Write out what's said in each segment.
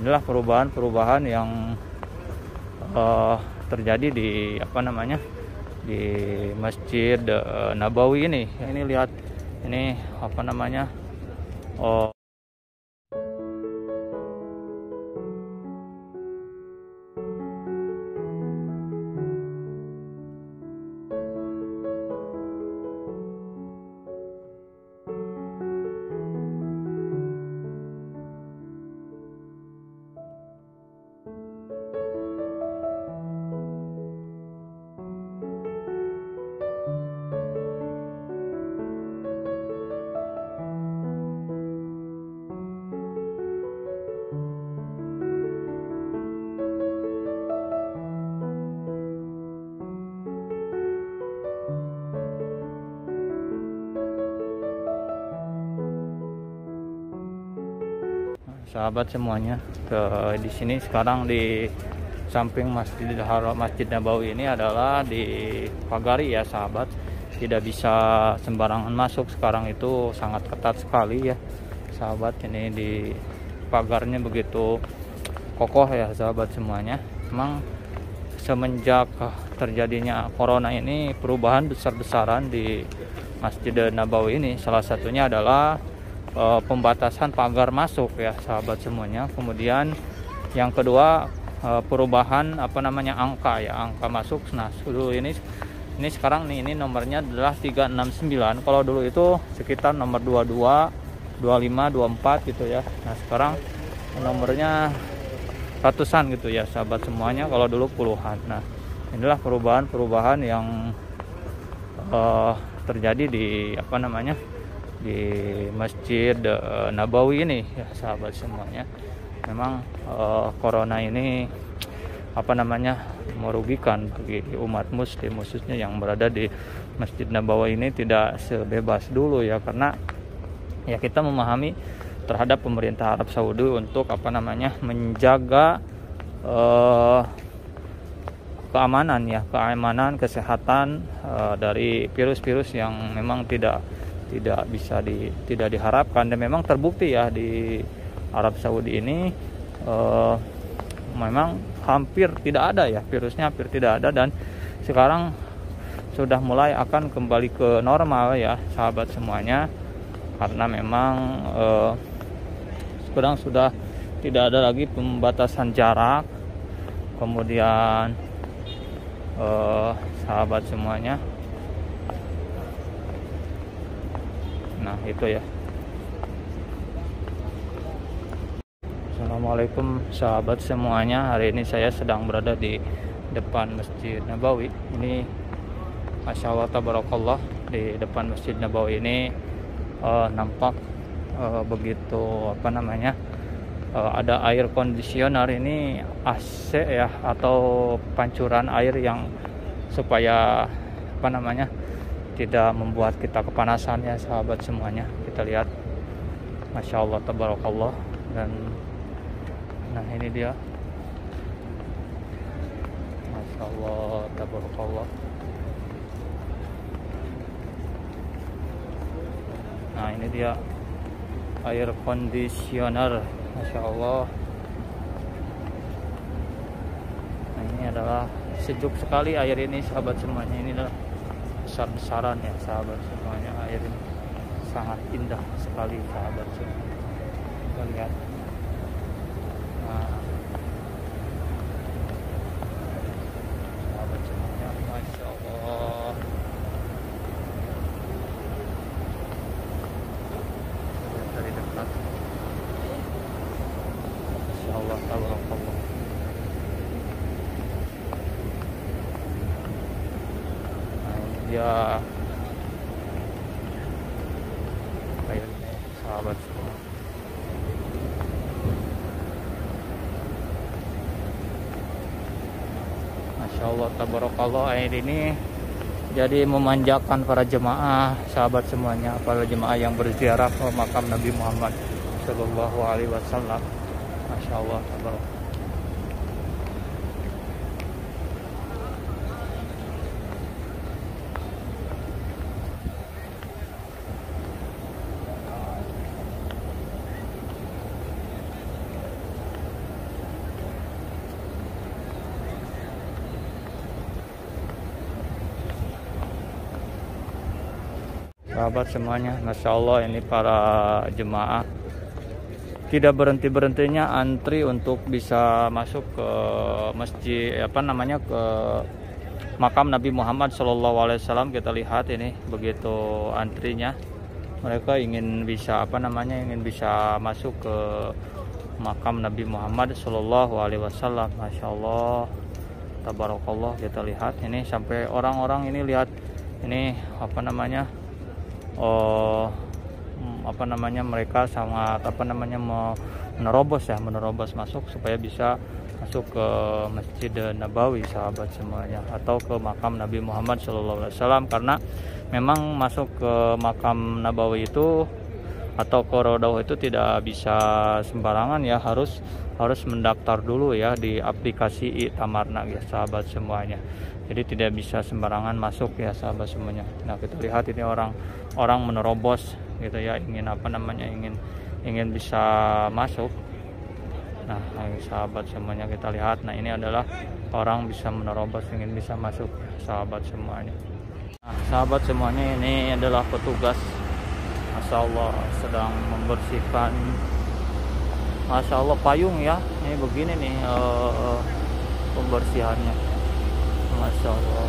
inilah perubahan-perubahan yang terjadi di di Masjid Nabawi ini. Ini lihat, ini sahabat semuanya, di sini sekarang di samping Masjidil Haram, Masjid Nabawi ini adalah dipagari ya sahabat, tidak bisa sembarangan masuk. Sekarang itu sangat ketat sekali ya sahabat, ini di pagarnya begitu kokoh ya sahabat semuanya. Memang semenjak terjadinya corona ini perubahan besar-besaran di Masjid Nabawi ini, salah satunya adalah pembatasan pagar masuk ya sahabat semuanya. Kemudian yang kedua, perubahan angka masuk. Nah, dulu ini sekarang ini nomornya adalah 369. Kalau dulu itu sekitar nomor 22, 25, 24 gitu ya. Nah, sekarang nomornya ratusan gitu ya sahabat semuanya, kalau dulu puluhan. Nah, inilah perubahan-perubahan yang terjadi di di Masjid Nabawi ini ya sahabat semuanya. Memang corona ini merugikan bagi umat muslim, khususnya yang berada di Masjid Nabawi ini tidak sebebas dulu ya, karena ya kita memahami terhadap pemerintah Arab Saudi untuk menjaga keamanan kesehatan dari virus-virus yang memang tidak diharapkan. Dan memang terbukti ya di Arab Saudi ini memang hampir tidak ada ya virusnya, hampir tidak ada, dan sekarang sudah mulai akan kembali ke normal ya sahabat semuanya, karena memang sekarang sudah tidak ada lagi pembatasan jarak. Kemudian sahabat semuanya, nah itu ya. Assalamualaikum sahabat semuanya. Hari ini saya sedang berada di depan Masjid Nabawi. Ini Masya Allah tabarakallah, di depan Masjid Nabawi ini nampak begitu ada air kondisioner, ini AC ya, atau pancuran air yang supaya tidak membuat kita kepanasan ya sahabat semuanya. Kita lihat, Masya Allah tabarakallah. Dan nah ini dia, Masya Allah tabarakallah. Nah ini dia air kondisioner, Masya Allah. Nah, ini adalah sejuk sekali air ini sahabat semuanya. Ini adalah besar-besaran ya sahabat semuanya. Air ini sangat indah sekali sahabat semuanya. Kita lihat. Nah, sahabat semuanya, Masya Allah. Dari dekat, Masya Allah tabarakallah. Nah ini dia airnya sahabat semua. Masya Allah tabarakallah. Air ini jadi memanjakan para jemaah sahabat semuanya, para jemaah yang berziarah ke makam Nabi Muhammad Shallallahu Alaihi Wasallam. Masya Allah tabarakallah. sahabat semuanya, Masya Allah ini para jemaah tidak berhenti-berhentinya antri untuk bisa masuk ke masjid ke makam Nabi Muhammad SAW. Kita lihat ini begitu antrinya, mereka ingin bisa masuk ke makam Nabi Muhammad SAW. Masya Allah, tabarakallah. Kita lihat ini sampai orang-orang ini, lihat ini mereka sangat menerobos masuk supaya bisa masuk ke Masjid Nabawi sahabat semuanya, atau ke makam Nabi Muhammad SAW. Karena memang masuk ke makam Nabawi itu atau ke Raudhah itu tidak bisa sembarangan ya, harus mendaftar dulu ya di aplikasi I'tamarna ya sahabat semuanya. Jadi tidak bisa sembarangan masuk ya sahabat semuanya. Nah, kita lihat ini orang menerobos gitu ya, ingin bisa masuk. Nah, sahabat semuanya kita lihat. Nah, ini adalah orang bisa menerobos, ingin bisa masuk sahabat semuanya. Nah, sahabat semuanya, ini adalah petugas, Masya Allah, sedang membersihkan, Masya Allah, payung ya. Ini begini nih pembersihannya, Masya Allah.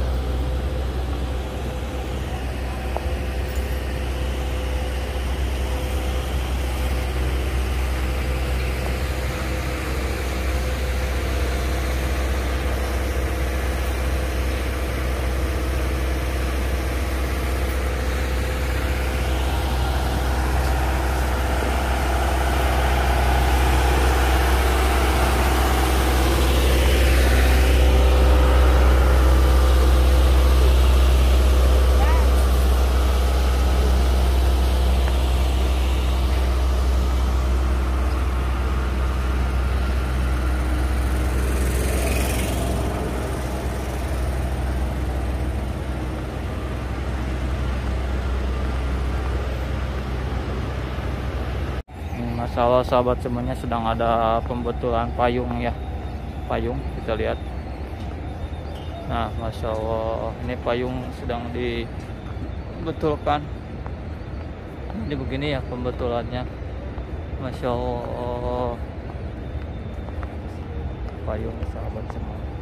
Masalah sahabat semuanya, sedang ada pembetulan payung ya, payung kita lihat. Nah, Masya Allah, ini payung sedang dibetulkan. Ini begini ya pembetulannya, Masya Allah, payung sahabat semuanya.